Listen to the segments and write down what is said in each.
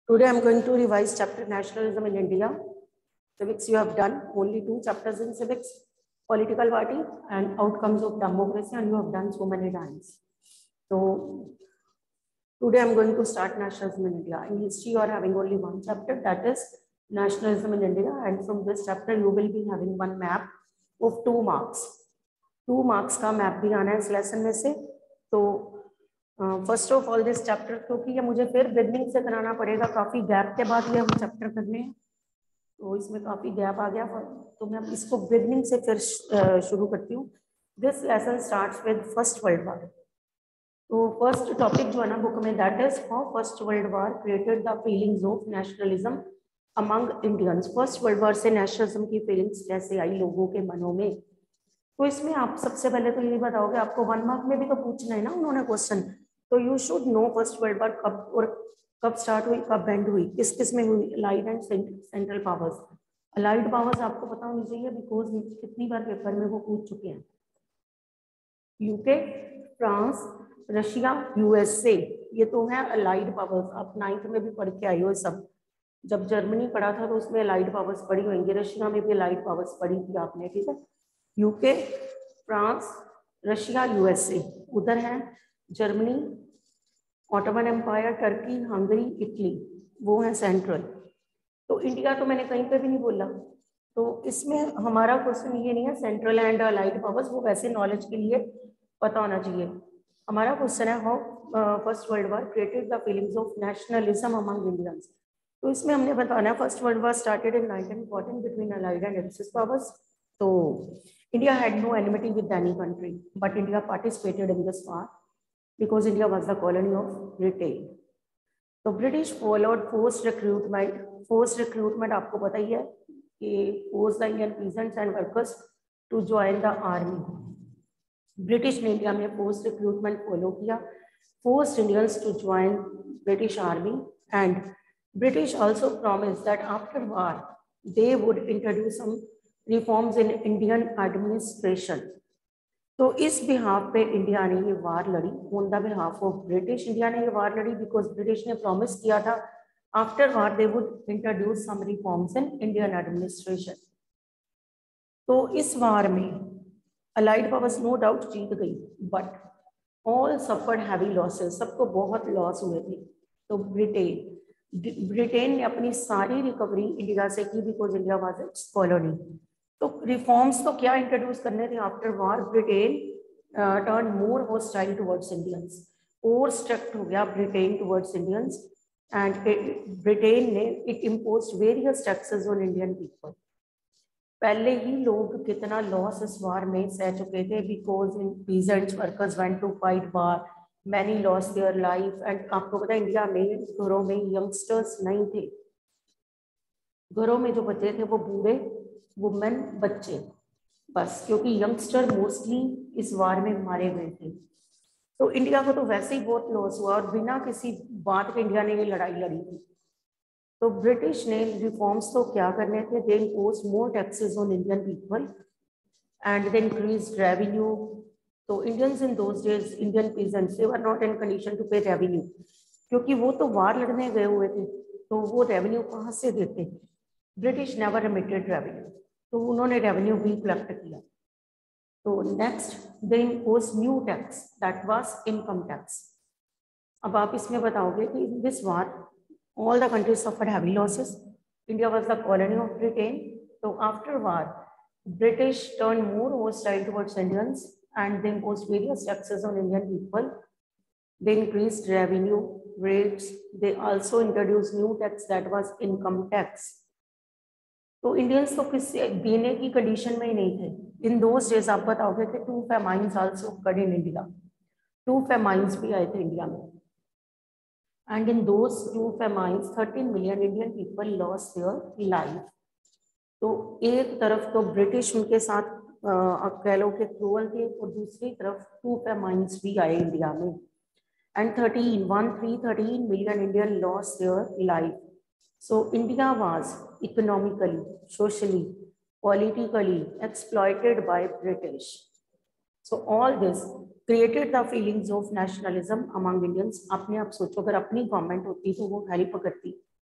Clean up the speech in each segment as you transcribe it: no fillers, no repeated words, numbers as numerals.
Today I am going to revise chapter Nationalism in India. Civics you have done, only 2 chapters in civics, political party and outcomes of democracy, and you have done so many times. So today I am going to start nationalism in India. In history you are having only 1 chapter, that is nationalism in India, and from this chapter you will be having 1 map of 2 marks. 2 marks का map भी आना है इस lesson में से. तो first of all this chapter, क्योंकि ये मुझे फिर बिगनिंग से कराना पड़ेगा, काफी गैप के बाद ये हम चैप्टर करने हैं, तो इसमें काफी गैप आ गया, तो मैं इसको बिगनिंग से फिर शुरू करती हूँ. This lesson starts with first world war. तो फर्स्ट टॉपिक जो है ना बुक में, that is how first world war created the feelings of nationalism among Indians. First world war से नेशनलिज्म की फीलिंग्स कैसे आई लोगों के मनों में. तो इसमें आप सबसे पहले तो ये बताओगे, आपको 1 मार्क में भी तो पूछना है ना उन्होंने क्वेश्चन, तो you should know first world war कब और कब स्टार्ट हुई, कब एंड हुई, किस किस में हुई, allied and central powers. Allied powers आपको पता होनी चाहिए, बिकॉज कितनी बार पेपर में वो पूछ चुके हैं. यूके, फ्रांस, रशिया, यूएसए, ये तो है अलाइड पावर्स. आप 9th में भी पढ़ के आई हो सब. जब जर्मनी पढ़ा था तो उसमें अलाइड पावर्स पढ़ी होंगी, रशिया में भी अलाइड पावर्स पढ़ी थी आपने, ठीक है. यूके, फ्रांस, रशिया, यूएसए, उधर है Germany, Ottoman Empire, Turkey, Hungary, Italy, वो है सेंट्रल. तो इंडिया तो मैंने कहीं पे भी नहीं बोला, तो इसमें हमारा क्वेश्चन ये नहीं है सेंट्रल एंड अलाइड पावर्स, वो वैसे नॉलेज के लिए पता होना चाहिए. हमारा क्वेश्चन है how first world war created the feelings of nationalism among Indians. तो इसमें हमने बताना है first world war started in 1914 between allied and axis powers. तो India had no enmity with any country, but India participated in this war because India was the colony of Britain. So British followed forced recruitment. Forced recruitment आपको पता ही है कि forced the Indian peasants and workers to join the army. British ने India में forced recruitment follow किया, forced Indians to join British army, and British also promised that after war they would introduce some reforms in Indian administration. तो इस behalf पे India ने ये war लड़ी, on the behalf of British India ने ये war लड़ी, because British ने प्रॉमिस किया था after war they would introduce some reforms in Indian administration. तो इस वार में अलाइड पावर्स नो डाउट जीत गई, but all suffered heavy losses, सबको बहुत लॉस हुए थे. तो ब्रिटेन ने अपनी सारी रिकवरी इंडिया से की, because India was its colony. तो रिफॉर्म्स तो क्या इंट्रोड्यूस करने थे after war. Britain turn more hostile towards Indians, और स्ट्रिक्ट हो गया Britain towards Indians, and Britain ने it imposed various taxes on Indian people. पहले ही लोग कितना लॉस इस वार में सह चुके थे, because in peasants workers went to fight war, many loss their life. And आपको पता है इंडिया में घरों में यंगस्टर्स नहीं थे, घरों में जो बचे थे वो बूढ़े, वुमेन, बच्चे, बस, क्योंकि यंगस्टर मोस्टली इस वार में मारे गए थे. तो इंडिया को तो वैसे ही बहुत लॉस हुआ, और बिना किसी बात के इंडिया ने ये लड़ाई लड़ी थी. तो ब्रिटिश ने रिफॉर्म्स तो क्या करने थे, they imposed more taxes on Indian people and they increased revenue. तो Indians in those days, Indian peasants, they were not in condition to pay revenue, क्योंकि वो तो वार लड़ने गए हुए थे, तो वो रेवेन्यू कहाँ से देते. ब्रिटिश नेवर रिमिटेड रेवेन्यू, तो उन्होंने रेवेन्यू भी कलेक्ट किया. तो next they impose new tax, that was income tax. अब आप इसमें बताओगे कि in this war all the countries suffered heavy losses, India was the colony of Britain. तो after war British turn more hostile towards Indians and they impose various taxes on Indian people. They increased revenue rates. They also introduced new tax, that was income tax. तो Indians तो किसी देने की condition में ही नहीं थे. इन those days आप बताओगे कि 2 famines also occurred in India. 2 famines भी आए थे इंडिया में, and in those 2 famines 13 million Indian people lost their life. तो एक तरफ तो ब्रिटिश उनके साथ कह लो कि क्रूअल थे, और दूसरी तरफ 2 famines भी आए इंडिया में, and 13 million Indian lost their life. So India was economically, socially, politically exploited by British. So all this created the feelings of nationalism among Indians. अपने आप सोचो, अगर अपनी गवर्नमेंट होती तो वो हेल्प करती,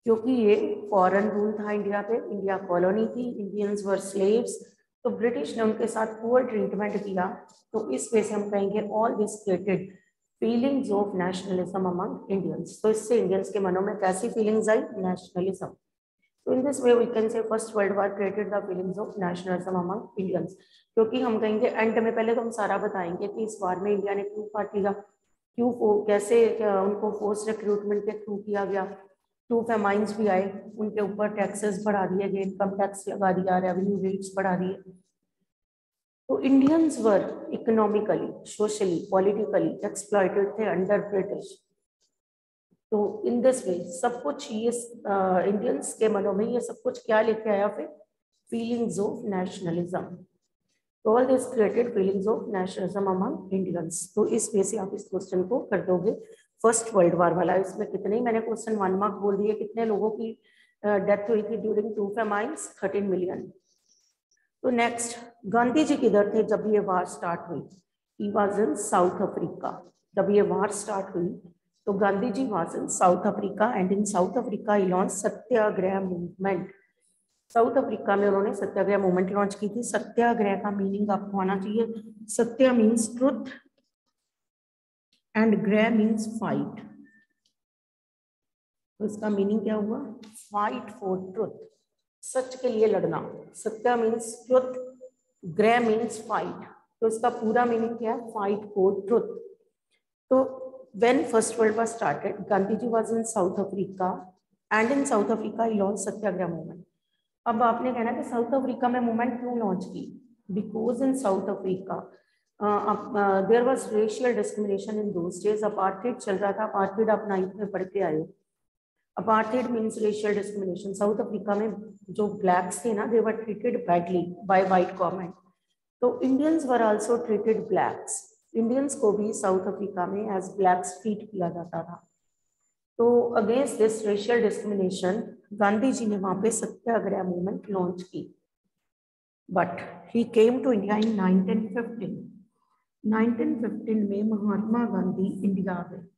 क्योंकि ये फॉरेन रूल था इंडिया पे, इंडिया कॉलोनी थी, इंडियंस वर स्लेव्स, तो ब्रिटिश ने उनके साथ पुअर ट्रीटमेंट किया। तो इस वजह से हम कहेंगे all this created feelings of nationalism among Indians. तो इससे इंडियंस के मनों में कैसी फीलिंग्स आई? नेशनलिज्म। तो in this way we can say first world war created the feelings of nationalism among Indians. क्योंकि हम कहेंगे एंड में, पहले तो हम सारा बताएंगे कि इस वार में इंडिया ने क्यों पार्ट लिया, क्यों कैसे उनको फोर्स रिक्रूटमेंट के थ्रू किया गया, 2 फेमाइंस भी आए, उनके ऊपर टैक्सेस बढ़ा दिए गए, इनकम टैक्स लगा दिया, रेवेन्यू रेट्स बढ़ा दिए। तो Indians were economically, socially, politically exploited थे अंडर ब्रिटिश। तो इन दिस वे सब कुछ ये इंडियंस के मनों में ये सब कुछ क्या लेके आया? फिर feelings of nationalism. All this created feelings of nationalism among Indians. तो इस वे से आप इस क्वेश्चन को कर दोगे फर्स्ट वर्ल्ड वॉर वाला। इसमें कितने ही मैंने क्वेश्चन 1 मार्क बोल दिए, कितने लोगों की डेथ हुई थी ड्यूरिंग 2 फेमाइंस? 13 मिलियन। तो नेक्स्ट, गांधी जी किधर थे जब ये वार स्टार्ट हुई? He was in South Africa. जब ये वार स्टार्ट हुई तो Gandhi ji was in South Africa, and in South Africa he launch satyagraha movement. South Africa में उन्होंने सत्याग्रह मूवमेंट लॉन्च की थी। सत्याग्रह का मीनिंग आपको आना चाहिए। सत्य मीन्स ट्रुथ एंड ग्रह मीन्स फाइट। तो इसका मीनिंग क्या हुआ? फाइट फॉर ट्रुथ, सच के लिए लड़ना। सत्य मीन्स ट्रुथ, ग्रह मीन्स फाइट। तो इसका पूरा मीनिंग क्या है? Fight for truth. तो when first world war started, Gandhi ji was in South Africa, and in South Africa he launch satyagraha movement. अब आपने कहना कि साउथ अफ्रीका में मूवमेंट क्यों लॉन्च की? Because in South Africa there was racial discrimination in those days. Apartheid चल रहा था। अपार्थाइड आप 9th में पढ़ के आए हो। Apartheid means racial discrimination. South Africa में जो ब्लैक्स थे ना, they were treated badly by white government. तो Indians were also treated blacks. Indians को भी साउथ अफ्रीका में एज ब्लैक्स ट्रीट किया जाता था। तो against this racial discrimination Gandhi ji ने वहां पे सत्याग्रह मूवमेंट लॉन्च की। But he came to India in 1915। 1915 में महात्मा गांधी इंडिया आ गए।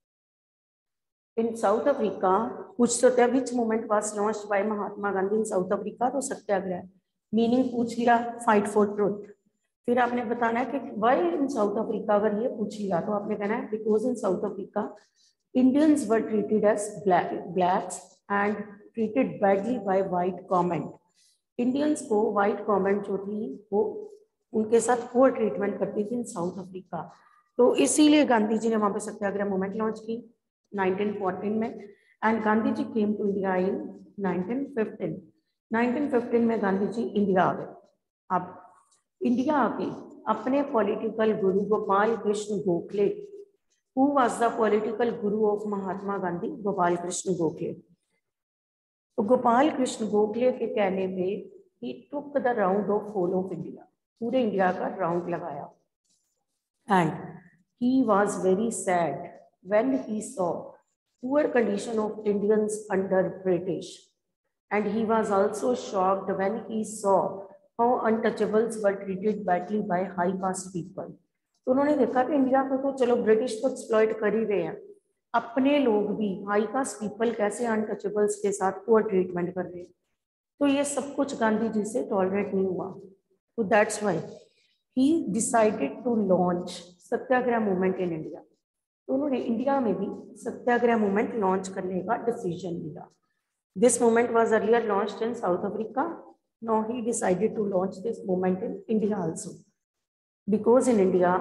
इन साउथ अफ्रीका कुछ which movement was launched by Mahatma Gandhi in South Africa? तो सत्याग्रह। मीनिंग पूछ लिया, फाइट फॉर ट्रुथ। फिर आपने बताना है कि व्हाई इन साउथ अफ्रीका। अगर ये पूछ लिया तो आपने कहना है because in South Africa Indians were treated as blacks and treated badly by white government. Indians को white government जो थी वो उनके साथ poor ट्रीटमेंट करती थी इन साउथ अफ्रीका। तो इसीलिए गांधी जी ने वहां पे सत्याग्रह मूवमेंट लॉन्च की 1914 में। And Gandhi ji came to India in 1915। 1915 में गांधी जी इंडिया आ गए। अब इंडिया आके अपने political Guru Gopal Krishna Gokhale, Who was the political guru of Mahatma Gandhi? Gopal Krishna Gokhale. तो गोपाल कृष्ण गोखले के कहने पे he took the round of whole of India, पूरे इंडिया का राउंड लगाया। And he was very sad when he saw poor condition of Indians under British, and he was also shocked when he saw how untouchables were treated badly by high caste people. तो उन्होंने देखा कि India को तो चलो British तो exploit कर ही रहे हैं, अपने लोग भी हाई कास्ट पीपल कैसे अनटचेबल्स के साथ पुअर ट्रीटमेंट कर रहे हैं। तो ये सब कुछ गांधी जी से टॉलरेट नहीं हुआ। तो that's why he decided to launch satyagraha movement in India. तो उन्होंने इंडिया में भी सत्याग्रह मूवमेंट लॉन्च करने का डिसीजन लिया। This movement was earlier launched in South Africa. Now he decided to launch this movement in India also. Because in India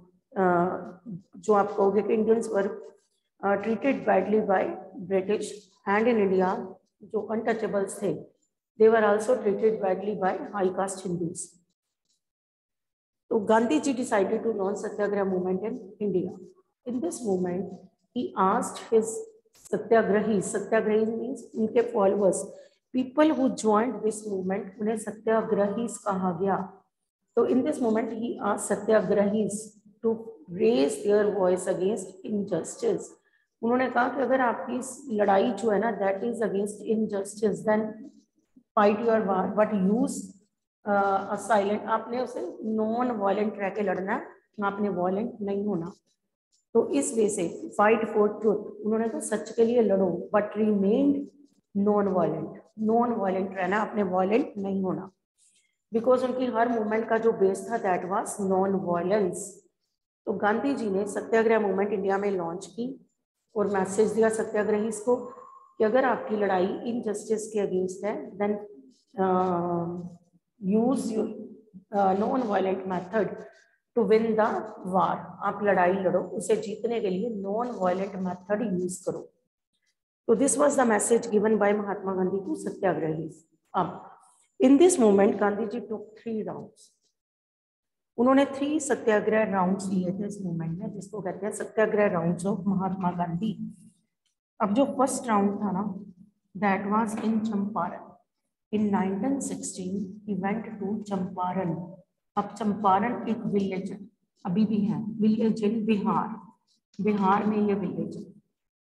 जो आप कहोगे कि Indians were treated badly by British, and in India जो untouchables थे they were also treated badly by high caste Hindus. तो Gandhi ji decided to launch satyagraha movement in India. In this movement he asked his satyagrahi, satyagrahi means उनके followers, people who joined this movement, उन्हें सत्याग्रही कहा गया। So in this moment, he asked satyagrahis to raise their voice against injustice. उन्होंने कहा कि अगर आपकी लड़ाई जो है ना that is against injustice, then fight your war, but use a silent. आपने उसे non violent रह के लड़ना है, आपने violent नहीं होना। तो इस वजह से fight for truth, उन्होंने कहा सच के लिए लड़ो, but remained नॉन वायलेंट रहना, अपने वायलेंट नहीं होना, बिकॉज उनकी हर मूवमेंट का जो बेस था दैट वाज नॉन वायलेंस। तो गांधी जी ने सत्याग्रह मूवमेंट इंडिया में लॉन्च की और मैसेज दिया सत्याग्रहीस को कि अगर आपकी लड़ाई इनजस्टिस के अगेंस्ट है then use non violent method to win the war. आप लड़ाई लड़ो, उसे जीतने के लिए नॉन वायलेंट मेथड यूज करो। तो this was the message given by Mahatma Gandhi to satyagrahis. अब in this movement Gandhi ji took 3 rounds. उन्होंने 3 सत्याग्रह राउंड्स लिए थे इस मूवमेंट में, जिसको कहते हैं सत्याग्रह राउंड्स ऑफ महात्मा गांधी। अब जो फर्स्ट राउंड था ना, that was in Champaran. In 1916 he went to Champaran. अब चंपारण एक विलेज अभी भी है, विलेज इन बिहार में ये विलेज है।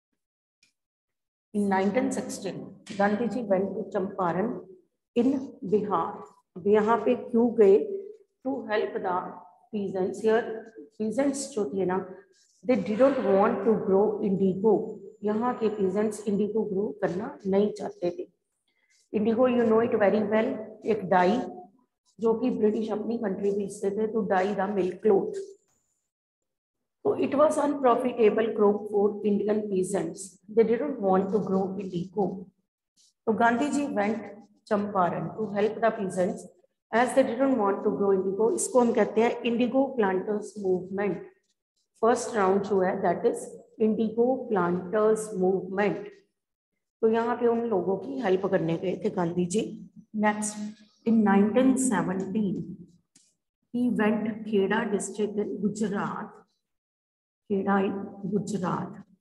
In 1916 Gandhi ji went to Champaran in Bihar. अब यहाँ पे क्यों गए? To help the peasants here। peasants जो थे ना, they didn't want to grow indigo। यहाँ के peasants indigo grow करना नहीं चाहते थे। indigo you know it very well, एक डाई जो कि ब्रिटिश अपनी कंट्री बेचते थे, तो dye the milk cloth. So it was unprofitable crop for Indian peasants. They didn't want to grow indigo. So Gandhi ji went Champaran to help the peasants as they didn't want to grow indigo. इसको हम कहते हैं indigo planters movement. First round जो है that is indigo planters movement. तो यहाँ पे उन लोगों की हेल्प करने गए थे Gandhi ji. Next in 1917 he went Kheda district in Gujarat। Kheda in Gujarat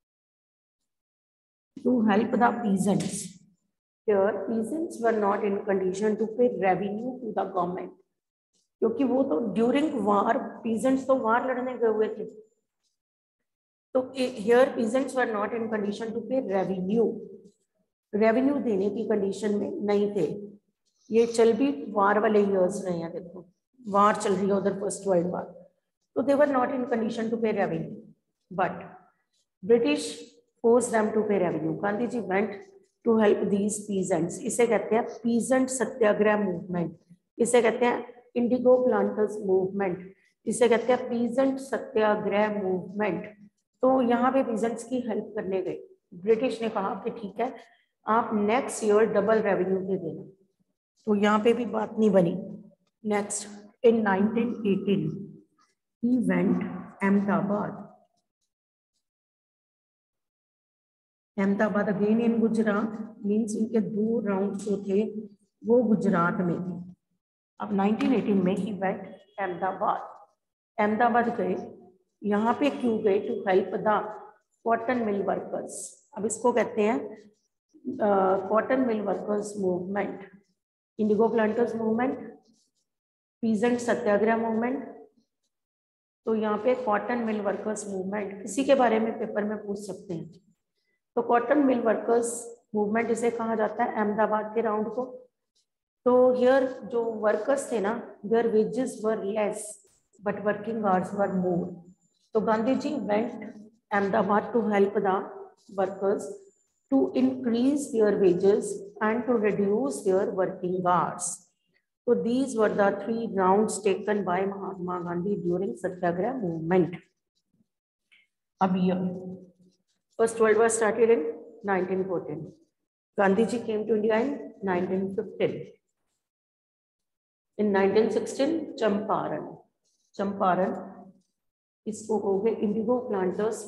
to help the peasants। Here peasants were not in condition to pay revenue to the government, क्योंकि वो तो ड्यूरिंग वार peasants तो वार लड़ने गए हुए थे। तो here peasants were not in condition to pay revenue देने की कंडीशन में नहीं थे। ये चल भी वार वाले ईयर्स रहे हैं, देखो वार चल रही है उधर, first world war. So they were not in condition to pay revenue, but British forced them to pay revenue. Gandhi ji went to help these peasants. इसे कहते हैं peasant सत्याग्रह movement, इसे कहते हैं indigo planters movement, इसे कहते हैं peasant सत्याग्रह movement। तो यहाँ पे peasants की हेल्प करने गए। ब्रिटिश ने कहा कि ठीक है, आप नेक्स्ट ईयर डबल रेवेन्यू दे देना। तो यहाँ पे भी बात नहीं बनी। Next in 1918 he went Ahmedabad। Ahmedabad again in Gujarat, means इनके 2 राउंड जो थे वो गुजरात में थे। अब 1918 में ही वेंट अहमदाबाद गए। यहाँ पे क्यों गए? To help the cotton mill workers. अब इसको कहते हैं cotton mill workers movement, indigo planters movement, peasant satyagraha movement. तो यहाँ पे कॉटन मिल वर्कर्स मूवमेंट किसी के बारे में पेपर में पूछ सकते हैं। तो कॉटन मिल वर्कर्स मूवमेंट इसे कहा जाता है अहमदाबाद के राउंड को। तो हियर जो वर्कर्स थे ना, their wages were less but working hours were more. तो Gandhi ji went Ahmedabad to help the workers to increase their wages and to reduce their working hours. So these were the 3 rounds taken by Mahatma Gandhi during Satyagraha movement. अब year, First World War started in 1914. Gandhi ji came to India in 1915. In 1916, Champaran, इसको हो गए Indigo planters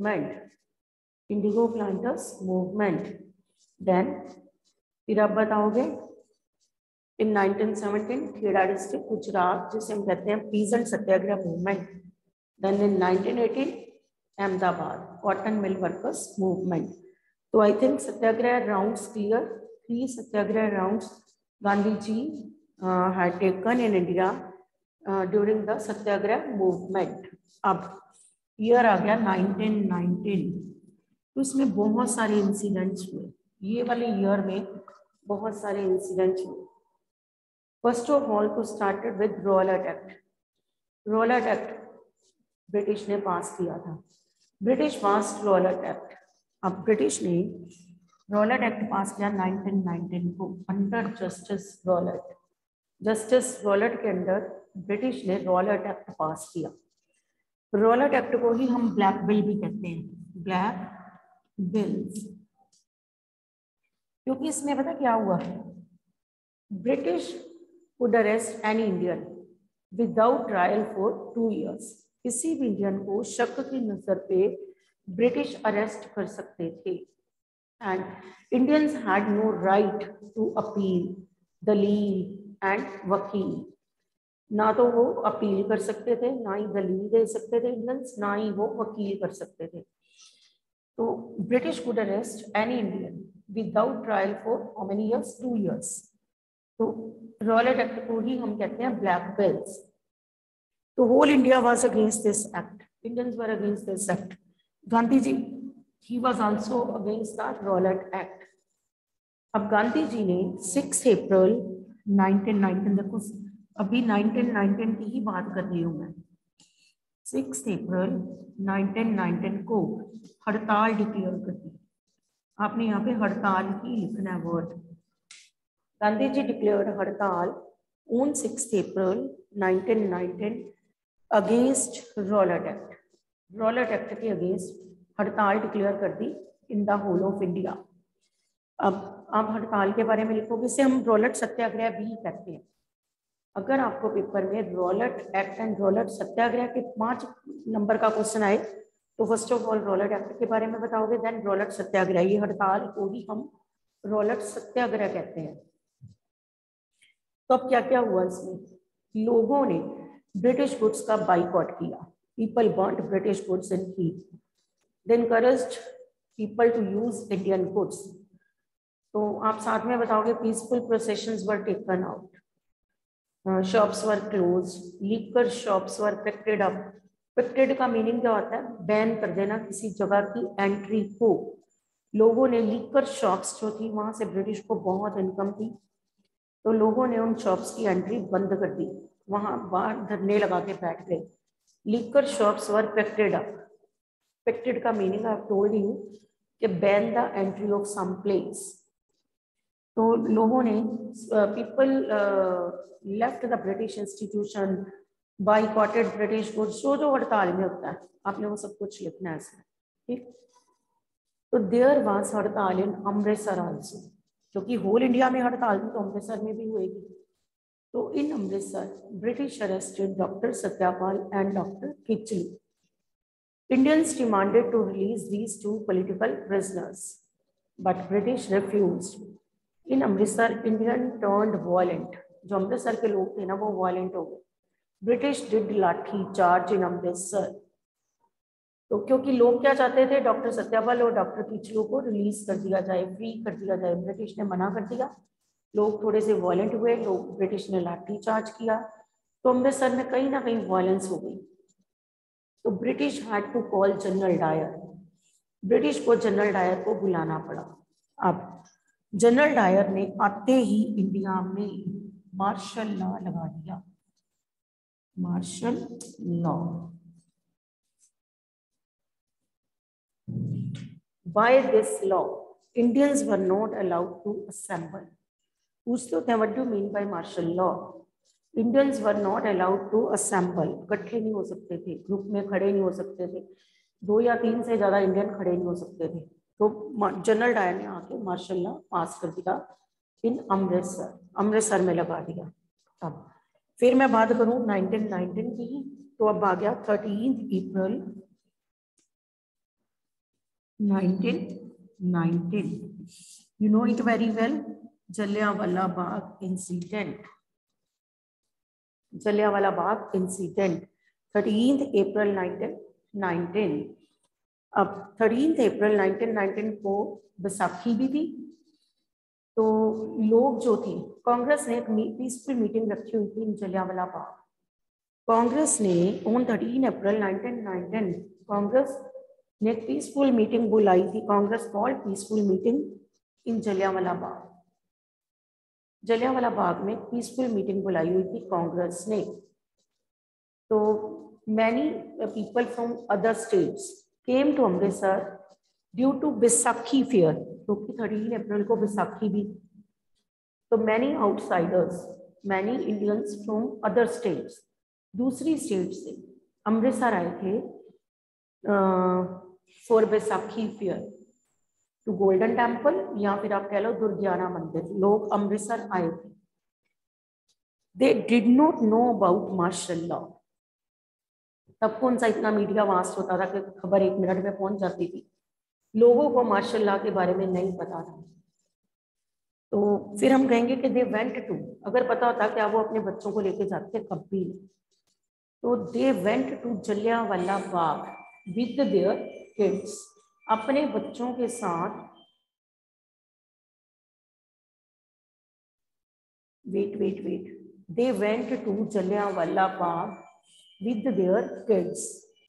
movement. Then फिर आप बताओगे इन 1917 Kheda district Gujarat, जिसे हम कहते हैं peasant satyagraha movement. Then in 1918 Ahmedabad cotton mill workers movement. तो I think satyagraha rounds clear. 3 satyagraha rounds Gandhi ji had taken in India during the satyagraha movement. अब ईयर आ गया 1919। तो इसमें बहुत सारे इंसिडेंट्स हुए, ये वाले ईयर में बहुत सारे इंसिडेंट्स हुए। First of all, to started with Rowlatt Act। Rowlatt Act British ने पास किया था। British pass Rowlatt Act। अब ब्रिटिश ने रॉलेट एक्ट पास किया 1919 को under justice Rowlatt. Justice Rowlatt के अंडर ब्रिटिश ने रॉलेट एक्ट पास किया। रॉलेट एक्ट को ही हम ब्लैक बिल भी कहते हैं, ब्लैक बिल्स, क्योंकि इसमें पता क्या हुआ, British could arrest any Indian without trial for 2 years। किसी भी इंडियन को शक की नजर पे ब्रिटिश अरेस्ट कर सकते थे, and Indians had no right to appeal, दलील एंड वकील। ना तो वो अपील कर सकते थे, ना ही दलील दे सकते थे इंडियंस, ना ही वो वकील कर सकते थे। तो British could arrest any Indian without trial for how many years, 2 years। तो रॉलेट एक्ट को ही हम कहते हैं ब्लैक बिल्स। तो whole India was against this act, Indians were against this act. Gandhi ji, he was also against the Rowlatt Act. अब गांधी जी ने 6 April 1919, देखो अभी 1919 की ही बात कर रही हूँ मैं, 6 अप्रैल 1919 को हड़ताल डिक्लेयर कर दी। आपने यहाँ पे हड़ताल ही लिखना है वर्ड। गांधी जी डिक्लेयर्ड हड़ताल on 6 April 1919 against Rowlatt Act. Rowlatt Act के अगेंस्ट हड़ताल डिक्लेयर कर दी in the whole of India. अब आप हड़ताल के बारे में लिखोगे, इसे हम रॉलेट सत्याग्रह भी कहते हैं। अगर आपको पेपर में Rowlatt Act and Rowlatt satyagraha के 5 नंबर का क्वेश्चन आए तो first of all Rowlatt Act के बारे में बताओगे, देन रॉलेट सत्याग्रह। ये हड़ताल को ही हम रॉलेट सत्याग्रह कहते हैं। तो अब क्या क्या हुआ इसमें, लोगों ने ब्रिटिश गुड्स का बाइकआउट किया। People burned British goods in heat, they encouraged people to use Indian goods. तो आप साथ में बताओगे, peaceful processions were taken out, shops were close, liquor shops were picketed up. Picketed का मीनिंग क्या होता है, बैन कर देना किसी जगह की एंट्री को। लोगों ने लीकर शॉप्स जो थी, वहां से ब्रिटिश को बहुत इनकम थी, तो लोगों ने उन शॉप्स की एंट्री बंद कर दी, वहां बाहर धरने लगा के बैठ गए। Liquor shops were picketed up. Picketed का meaning I have told you कि ban the entry of some place. तो लोगों ने people left the British institution, boycotted British goods, जो हड़ताल में होता है आपने वो सब कुछ लिखना है इसमें, ठीक। तो देयर वाज हड़ताल इन अमृतसर आल्सो, क्योंकि होल इंडिया में हड़ताल थी तो अमृतसर में भी हुएगी। तो in Amritsar British arrested doctor Satyapal and doctor Kitchlew. Indians demanded to release these 2 political prisoners, but British refused. In Amritsar, Indian turned violent. जो अमृतसर के लोग थे ना वो वायलेंट हो गए। British did lathi charge in Amritsar. तो क्योंकि लोग क्या चाहते थे, डॉक्टर सत्यापाल और डॉक्टर खिचलू को रिलीज कर दिया जाए, फ्री कर दिया जाए। ब्रिटिश ने मना कर दिया, लोग थोड़े से वायलेंट हुए, लोग ब्रिटिश ने लाठी चार्ज किया, तो अमृतसर में कहीं ना कहीं वायलेंस हो गई। तो British had to call general Dyer. British को जनरल डायर को बुलाना पड़ा। अब जनरल डायर ने आते ही इंडिया में मार्शल लॉ लगा दिया, martial law. By this law Indians were not allowed to assemble. पूछते होते हैं what do mean by martial law. Indians were not allowed to assemble, इकट्ठे नहीं हो सकते थे, ग्रुप में खड़े नहीं हो सकते थे, 2 या 3 से ज्यादा इंडियन खड़े नहीं हो सकते थे। तो जनरल डायर ने आके मार्शल लॉ पास कर दिया इन अमृतसर, अमृतसर में लगा दिया। अब फिर मैं बात करूं 1919 की, तो अब आ गया 13 April 1919। You know it very well, Jallianwala Bagh incident. Jallianwala Bagh incident 13 April 1919। अब 13 अप्रैल 1919 को बैसाखी भी थी। तो लोग जो थे, कांग्रेस ने एक पीसफुल मीटिंग रखी हुई थी इन जलियांवाला बाग। कांग्रेस ने ऑन 13 अप्रैल 1919 कांग्रेस ने एक पीसफुल मीटिंग बुलाई थी। Congress called peaceful meeting in Jallianwala Bagh. Jallianwala Bagh में पीसफुल मीटिंग बुलाई हुई थी कांग्रेस ने। तो many people from other states came to Amritsar due to Baisakhi fair, क्योंकि 13 अप्रैल को बैसाखी भी, तो many outsiders, many Indians from other states, दूसरी स्टेट से अमृतसर आए थे for Baisakhi fair to Golden Temple, या फिर आप कह लो दुर्गियाना मंदिर। लोग अमृतसर आए थे। They did not know about martial law. तब कौन सा इतना मीडिया वास्ट होता था कि खबर 1 मिनट में पहुंच जाती थी। लोगों को मार्शल लॉ के बारे में नहीं पता था। तो फिर हम कहेंगे कि दे वेंट टू, अगर पता होता क्या वो अपने बच्चों को लेके जाते कभी। तो they went to Jallianwala Bagh with their kids, अपने बच्चों के साथ। Wait they went to Jallianwala Bagh with their kids.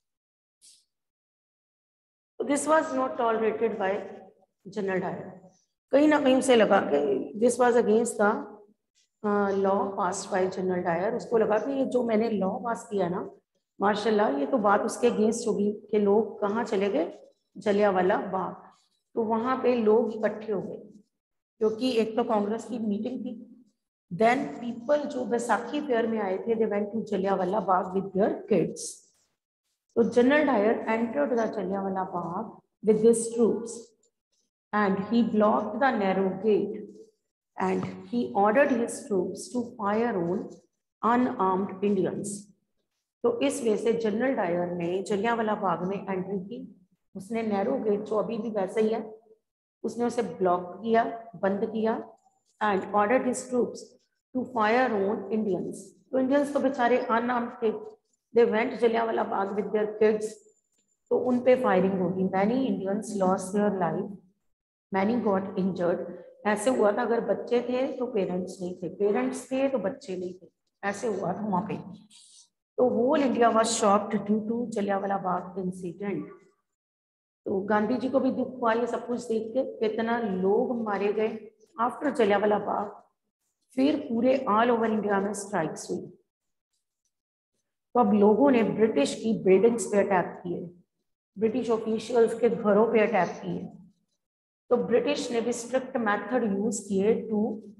This was not tolerated by general Dyer. कहीं ना कहीं उसे लगा कि this was against the law pass by general Dyer. उसको लगा कि ये जो मैंने लॉ पास किया ना मार्शल लॉ, ये तो बात उसके अगेंस्ट होगी कि लोग कहाँ चले गए, जलियांवाला बाग। तो वहाँ पे लोग इकट्ठे हो गए, क्योंकि एक तो कांग्रेस की मीटिंग थी। देन पीपल जो बैसाखी फेयर में आए थे, they went to Jallianwala Bagh with their kids. तो general Dyer entered the Jallianwala Bagh with his troops and he blocked the narrow gate and he ordered his troops to fire on unarmed Indians. तो इस वजह से general Dyer ने जलियांवाला बाग में entry की। उसने narrow gate जो अभी भी वैसे ही है, उसने उसे ब्लॉक किया, बंद किया, and ordered his troops to fire on Indians. तो इंडियंस तो बेचारे अनआर्म्ड थे, they went Jallianwala Bagh with their kids, तो उन पे फायरिंग होगी। Many Indians lost their life, many got injured. ऐसे हुआ था, अगर बच्चे थे तो पेरेंट्स नहीं थे, पेरेंट्स थे तो बच्चे नहीं थे, ऐसे हुआ था वहां पे। तो whole India was shocked due to Jallianwala Bagh incident. तो गांधी जी को भी दुख हुआ ये सब कुछ देख के, कितना लोग मारे गए आफ्टर जलियांवाला बाग। फिर पूरे ऑल ओवर इंडिया में स्ट्राइक्स हुई। तो अब लोगों ने ब्रिटिश की बिल्डिंग्स पे अटैक किए, ब्रिटिश ऑफिशियल्स के घरों पे अटैक किए। तो ब्रिटिश ने भी स्ट्रिक्ट मेथड यूज किए to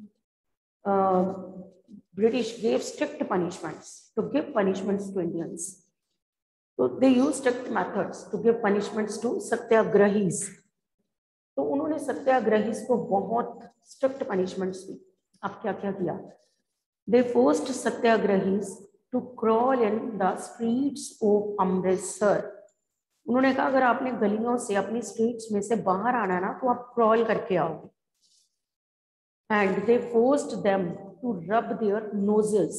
British gave strict punishments to give punishments to Indians. तो they use strict methods to give punishments to satyagrahis. तो उन्होंने सत्याग्रहीज को बहुत स्ट्रिक्ट पनिशमेंट्स दी। अब क्या क्या किया? They forced satyagrahis to crawl in the streets of Amritsar. उन्होंने कहा अगर आपने गलियों से अपनी स्ट्रीट्स में से बाहर आना ना तो आप क्रॉल करके आओगे। And they forced them to rub their noses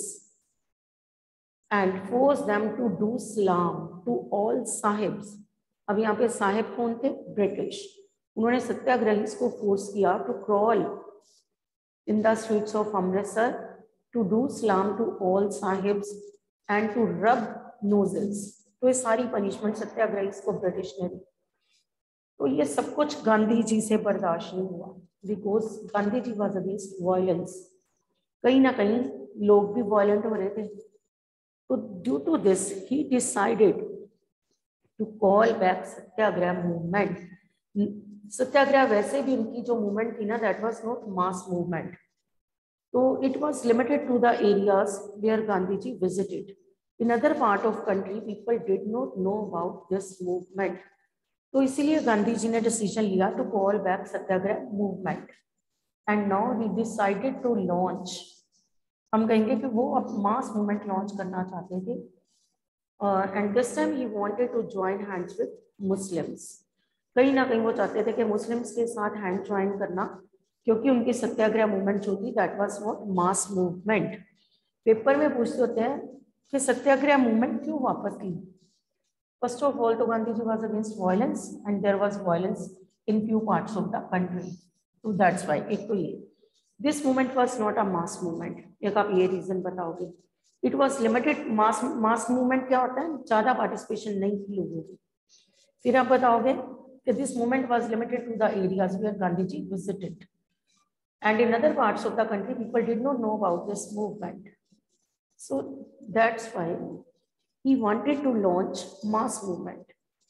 and force them to do salaam to all sahibs. अब यहाँ पे साहिब कौन थे? ब्रिटिश। उन्होंने सत्याग्रहीज को फोर्स किया to crawl in the streets of Amritsar, to do salaam to all sahibs and to rub noses. तो ये सारी पनिशमेंट सत्याग्रहीज को ब्रिटिश ने दी। तो ये सब कुछ गांधी जी से बर्दाश्त नहीं हुआ, because Gandhi ji was against violence. कहीं ना कहीं लोग भी वायलेंट हो रहे थे। तो due to this he decided to call back satyagraha movement. Satyagraha वैसे भी इनकी जो मूवमेंट थी ना, that was not mass movement. तो it was limited to the areas where Gandhi ji visited. In other part of country people did not know about this movement. तो इसीलिए गांधी जी ने डिसीजन लिया to call back satyagraha movement. And now he decided to launch, हम कहेंगे कि वो अब mass movement launch करना चाहते थे। And this time he wanted to join hands with Muslims. कहीं ना कहीं वो चाहते थे कि मुस्लिम्स के साथ हैंड ज्वाइन करना, क्योंकि उनकी सत्याग्रह मूवमेंट जो थी that was not mass movement. Paper में पूछते होते हैं कि सत्याग्रह मूवमेंट क्यों वापस ली। फर्स्ट ऑफ ऑल तो Gandhi ji was against violence and there was violence in few parts of the country, तो दैट्स व्हाई। एक तो ये this movement was not a mass movement. एक आप ये रीजन बताओगे। It was limited. Mass movement क्या होता है? ज्यादा पार्टिसिपेशन नहीं थी लोगों की। फिर आप बताओगे कि this movement was limited to the areas where Gandhi ji visited and in other parts of the country people did not know about this movement. So that's why he wanted to launch mass movement.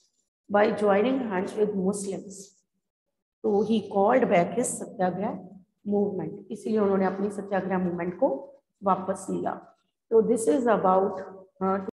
by joining hands with Muslims. तो he called back his satyagraha movement, इसीलिए उन्होंने अपनी सत्याग्रह movement को वापस लिया. तो this is about